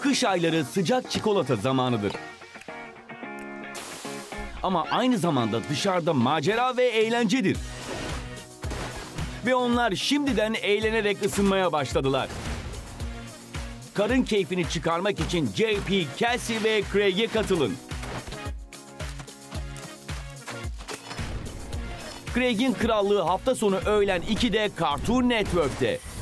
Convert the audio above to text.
Kış ayları sıcak çikolata zamanıdır. Ama aynı zamanda dışarıda macera ve eğlencedir. Ve onlar şimdiden eğlenerek ısınmaya başladılar. Karın keyfini çıkarmak için JP, Kelsey ve Craig'e katılın. Craig'in krallığı hafta sonu öğlen 2'de Cartoon Network'te.